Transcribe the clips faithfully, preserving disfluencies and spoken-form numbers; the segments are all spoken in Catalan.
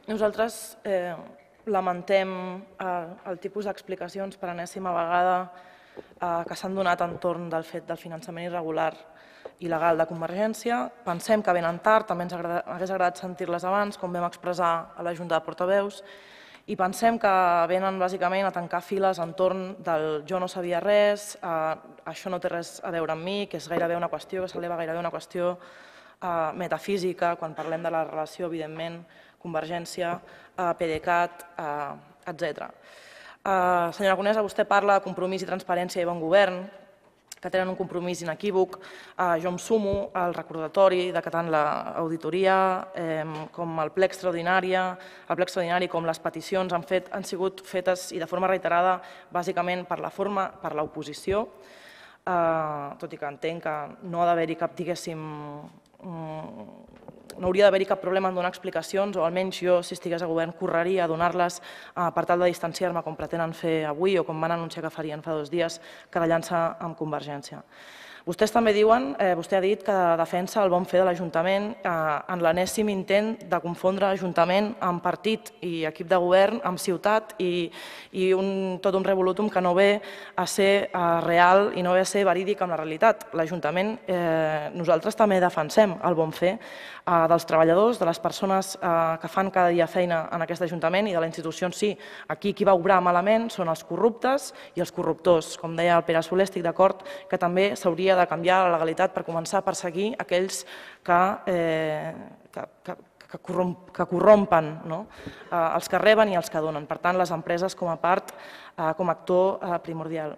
Nosaltres lamentem el tipus d'explicacions per enèsima vegada que s'han donat entorn del fet del finançament irregular il·legal de Convergència. Pensem que venen tard, també ens hagués agradat sentir-les abans, com vam expressar a la Junta de Portaveus, i pensem que venen bàsicament a tancar files entorn del jo no sabia res, això no té res a veure amb mi, que és gairebé una qüestió, que s'eleva gairebé una qüestió metafísica, quan parlem de la relació, evidentment, Convergència, PDeCAT, etcètera. Senyora Conesa, vostè parla de compromís i transparència i bon govern, que tenen un compromís inequívoc. Jo em sumo al recordatori de que tant l'auditoria com el ple extraordinari, el ple extraordinari com les peticions han sigut fetes i de forma reiterada bàsicament per la forma, per l'oposició, tot i que entenc que no ha d'haver-hi cap, diguéssim, no hauria d'haver-hi cap problema en donar explicacions, o almenys jo, si estigués a govern, correria a donar-les per tal de distanciar-me com pretenen fer avui o com van anunciar que farien fa dos dies, querellant-se amb Convergència. Vostès també diuen, vostè ha dit que defensa el bon fer de l'Ajuntament en l'enèsim intent de confondre Ajuntament amb partit i equip de govern, amb ciutat i tot un revolutum que no ve a ser real i no ve a ser verídic amb la realitat. L'Ajuntament, nosaltres també defensem el bon fer dels treballadors, de les persones que fan cada dia feina en aquest Ajuntament i de la institució en si. Aquí qui va obrar malament són els corruptes i els corruptors. Com deia el Pere Soler, estic d'acord que també s'hauria de canviar la legalitat per començar a perseguir aquells que corrompen, els que reben i els que donen. Per tant, les empreses com a part, com a actor primordial.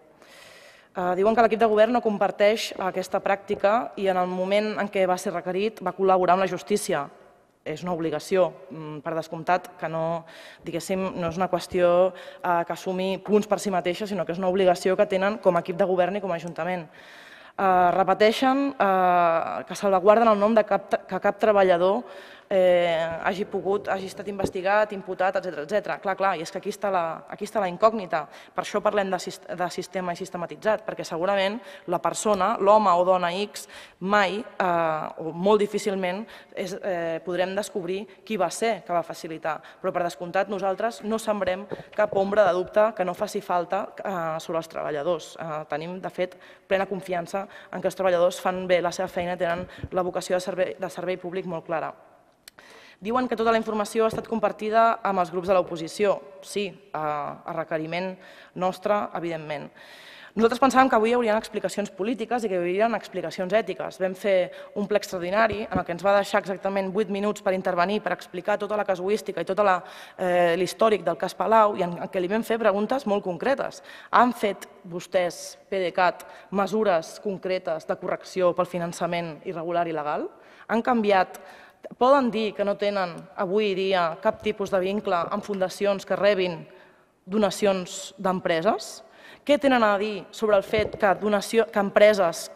Diuen que l'equip de govern no comparteix aquesta pràctica i en el moment en què va ser requerit va col·laborar amb la justícia. És una obligació, per descomptat, que no és una qüestió que assumi punts per si mateixa, sinó que és una obligació que tenen com a equip de govern i com a Ajuntament. Repeteixen que salvaguarden el nom que cap treballador hagi pogut, hagi estat investigat, imputat, etcètera. Clar, clar, i és que aquí està la incògnita. Per això parlem de sistema i sistematitzat, perquè segurament la persona, l'home o dona X, mai o molt difícilment podrem descobrir qui va ser que va facilitar. Però per descomptat nosaltres no sembrem cap ombra de dubte que no faci falta sobre els treballadors. Tenim, de fet, plena confiança en que els treballadors fan bé la seva feina i tenen la vocació de servei públic molt clara. Diuen que tota la informació ha estat compartida amb els grups de l'oposició. Sí, a requeriment nostre, evidentment. Nosaltres pensàvem que avui hi haurien explicacions polítiques i que hi haurien explicacions ètiques. Vam fer un ple extraordinari en què ens va deixar exactament vuit minuts per intervenir, per explicar tota la casuística i tot l'històric del cas Palau i en què li vam fer preguntes molt concretes. Han fet vostès, PDeCAT, mesures concretes de correcció pel finançament irregular i il·legal? Han canviat? Poden dir que no tenen avui dia cap tipus de vincle amb fundacions que rebin donacions d'empreses? Què tenen a dir sobre el fet que empreses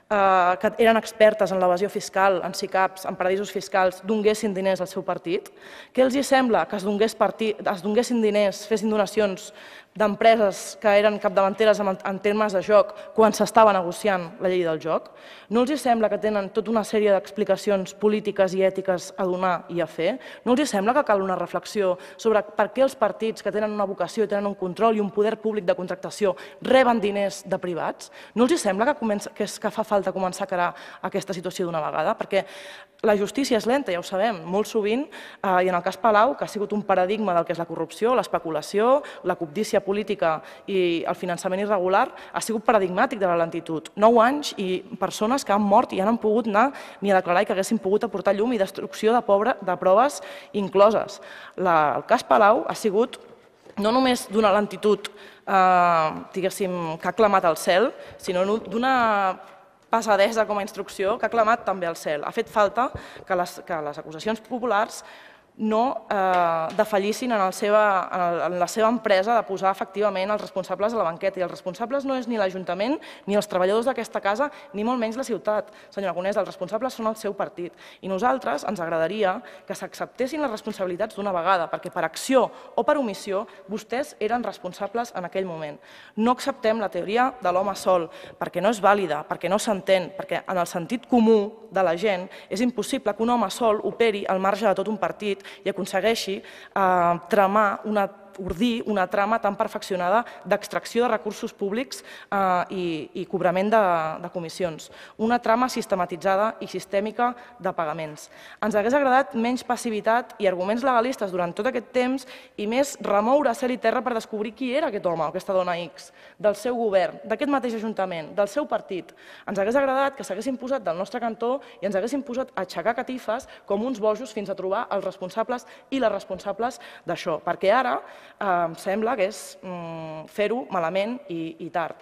que eren expertes en l'evasió fiscal, en SICAPs, en paradisos fiscals, donguessin diners al seu partit? Què els sembla que es donguessin diners, fessin donacions d'empreses que eren capdavanteres en termes de joc quan s'estava negociant la llei del joc? No els sembla que tenen tota una sèrie d'explicacions polítiques i ètiques a donar i a fer? No els sembla que cal una reflexió sobre per què els partits que tenen una vocació i tenen un control i un poder públic de contractació reben diners de privats? No els sembla que fa falta començar a carar aquesta situació d'una vegada? Perquè la justícia és lenta, ja ho sabem, molt sovint, i en el cas Palau, que ha sigut un paradigma del que és la corrupció, l'especulació, la cobdícia política i el finançament irregular, ha sigut paradigmàtic de la lentitud. Nou anys i persones que han mort i ja no han pogut anar ni a declarar i que haguessin pogut aportar llum i destrucció de proves incloses. El cas Palau ha sigut no només d'una lentitud, diguéssim, que ha clamat al cel, sinó d'una pesadesa com a instrucció que ha clamat també al cel. Ha fet falta que les acusacions populars no defallissin en la seva empresa de posar efectivament els responsables a la banqueta. I els responsables no és ni l'Ajuntament ni els treballadors d'aquesta casa, ni molt menys la ciutat. Senyora Conesa, els responsables són el seu partit. I nosaltres ens agradaria que s'acceptessin les responsabilitats d'una vegada, perquè per acció o per omissió vostès eren responsables en aquell moment. No acceptem la teoria de l'home sol, perquè no és vàlida, perquè no s'entén, perquè en el sentit comú de la gent és impossible que un home sol operi al marge de tot un partit i aconsegueixi tramar una ordir una trama tan perfeccionada d'extracció de recursos públics i cobrament de comissions. Una trama sistematitzada i sistèmica de pagaments. Ens hauria agradat menys passivitat i arguments legalistes durant tot aquest temps i més remoure cel i terra per descobrir qui era aquest home o aquesta dona X, del seu govern, d'aquest mateix ajuntament, del seu partit. Ens hauria agradat que s'haguessin posat del nostre cantó i ens haguessin posat a aixecar catifes com uns bojos fins a trobar els responsables i les responsables d'això, perquè ara em sembla que és fer-ho malament i tard.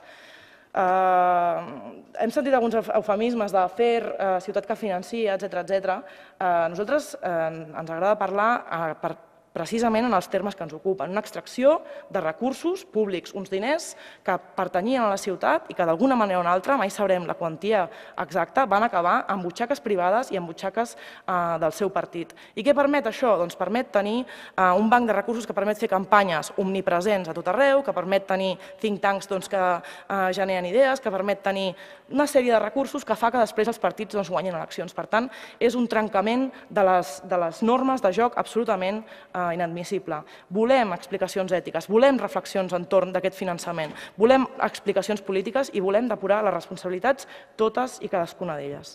Hem sentit alguns eufemismes de fer, ciutat que financia, etcètera. A nosaltres ens agrada parlar precisament en els termes que ens ocupen, una extracció de recursos públics, uns diners que pertanyien a la ciutat i que d'alguna manera o una altra, mai sabrem la quantia exacta, van acabar en butxaques privades i en butxaques del seu partit. I què permet això? Doncs permet tenir un banc de recursos que permet fer campanyes omnipresents a tot arreu, que permet tenir think tanks que generen idees, que permet tenir una sèrie de recursos que fa que després els partits guanyin eleccions. Per tant, és un trencament de les normes de joc absolutament inadmissible. Volem explicacions ètiques, volem reflexions entorn d'aquest finançament, volem explicacions polítiques i volem depurar les responsabilitats totes i cadascuna d'elles.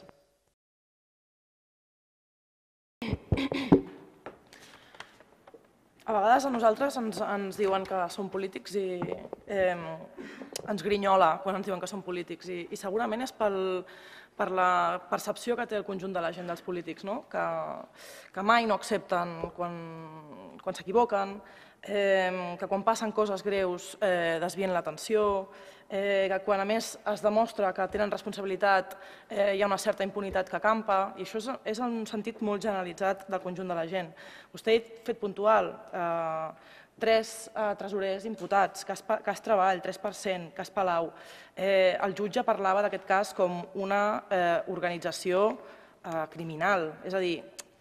A vegades a nosaltres ens diuen que som polítics i ens grinyola quan ens diuen que som polítics i segurament és per la percepció que té el conjunt de la gent dels polítics, que mai no accepten quan s'equivoquen, que quan passen coses greus desvien l'atenció, que quan a més es demostra que tenen responsabilitat hi ha una certa impunitat que campa, i això és un sentit molt generalitzat del conjunt de la gent. Vostè ha dit fet puntual, tres tresorers imputats, cas Treball, tres per cent, cas Palau. El jutge parlava d'aquest cas com una organització criminal, és a dir,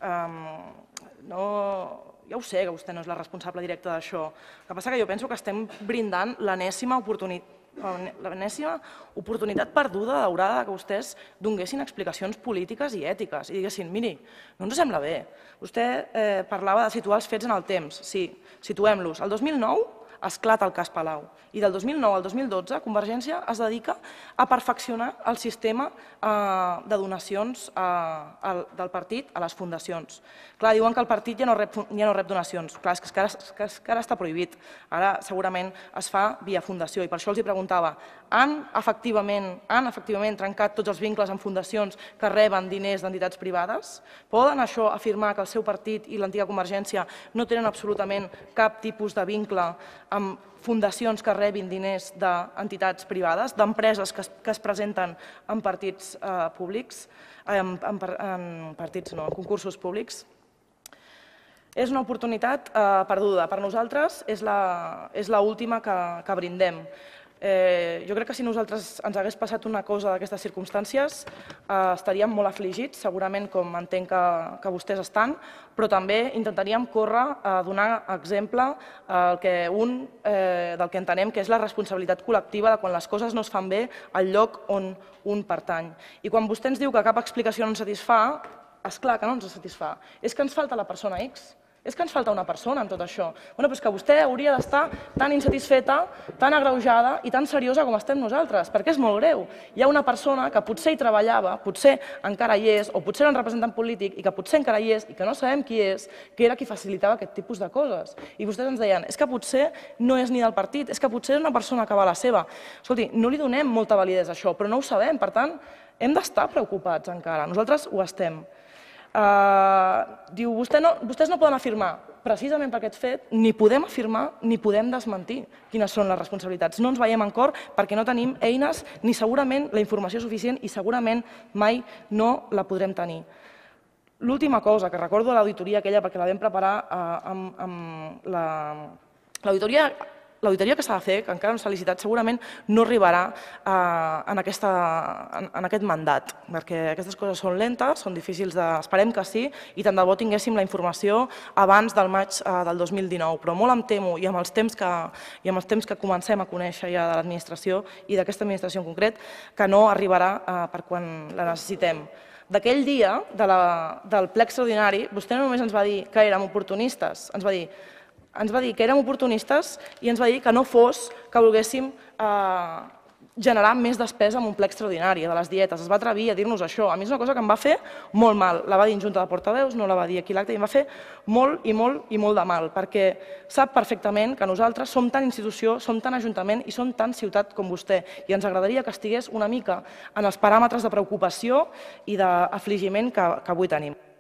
ja ho sé que vostè no és la responsable directa d'això, el que passa que jo penso que estem brindant l'enèsima oportunitat l'enèsima oportunitat perduda, daurada, que vostès donguessin explicacions polítiques i ètiques i diguessin, miri, no ens sembla bé. Vostè parlava de situar els fets en el temps. Sí, situem-los. El dos mil nou esclata el cas Palau i del dos mil nou al dos mil dotze Convergència es dedica a perfeccionar el sistema de donacions del partit a les fundacions. Clar, diuen que el partit ja no rep donacions. Clar, és que ara està prohibit. Ara segurament es fa via fundació i per això els preguntava, han efectivament trencat tots els vincles amb fundacions que reben diners d'entitats privades? Poden això afirmar que el seu partit i l'antiga Convergència no tenen absolutament cap tipus de vincle amb fundacions que rebin diners d'entitats privades, d'empreses que es presenten en partits públics, en partits no, en concursos públics? És una oportunitat perduda. Per nosaltres és l'última que brindem. Jo crec que si nosaltres ens hagués passat una cosa d'aquestes circumstàncies estaríem molt afligits, segurament com entenc que vostès estan, però també intentaríem córrer a donar exemple del que entenem que és la responsabilitat col·lectiva de quan les coses no es fan bé al lloc on un pertany. I quan vostè ens diu que cap explicació no ens satisfà, és clar que no ens satisfà. És que ens falta la persona X. És que ens falta una persona en tot això. Però és que vostè hauria d'estar tan insatisfeta, tan agreujada i tan seriosa com estem nosaltres, perquè és molt greu. Hi ha una persona que potser hi treballava, potser encara hi és, o potser era un representant polític i que potser encara hi és i que no sabem qui és, que era qui facilitava aquest tipus de coses. I vostès ens deien, és que potser no és ni del partit, és que potser és una persona que va a la seva. Escolti, no li donem molta validesa a això, però no ho sabem. Per tant, hem d'estar preocupats encara. Nosaltres ho estem. Diu, vostès no poden afirmar, precisament per aquest fet, ni podem afirmar ni podem desmentir quines són les responsabilitats. No ens veiem en cor perquè no tenim eines ni segurament la informació suficient i segurament mai no la podrem tenir. L'última cosa que recordo de l'auditoria aquella, perquè la vam preparar amb l'auditoria L'auditoria que s'ha de fer, que encara no s'ha licitat, segurament no arribarà en aquest mandat, perquè aquestes coses són lentes, són difícils de... Esperem que sí, i tant de bo tinguéssim la informació abans del maig del dos mil dinou, però molt em temo, i amb els temps que comencem a conèixer ja de l'administració i d'aquesta administració en concret, que no arribarà per quan la necessitem. d'aquell dia, de la, del ple extraordinari, vostè no només ens va dir que érem oportunistes, ens va dir, ens va dir que érem oportunistes i ens va dir que no fos que volguéssim eh, generar més despesa en un ple extraordinari de les dietes. Es va atrevir a dir-nos això. A mi és una cosa que em va fer molt mal. La va dir en Junta de Portaveus, no la va dir aquí a l'acte, i em va fer molt i molt i molt de mal, perquè sap perfectament que nosaltres som tan institució, som tan ajuntament i som tan ciutat com vostè. I ens agradaria que estigués una mica en els paràmetres de preocupació i d'afligiment que, que avui tenim.